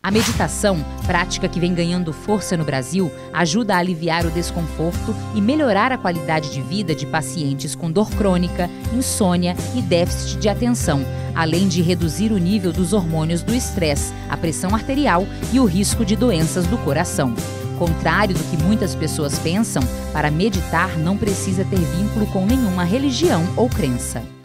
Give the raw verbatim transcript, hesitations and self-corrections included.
A meditação, prática que vem ganhando força no Brasil, ajuda a aliviar o desconforto e melhorar a qualidade de vida de pacientes com dor crônica, insônia e déficit de atenção, além de reduzir o nível dos hormônios do estresse, a pressão arterial e o risco de doenças do coração. Contrário do que muitas pessoas pensam, para meditar não precisa ter vínculo com nenhuma religião ou crença.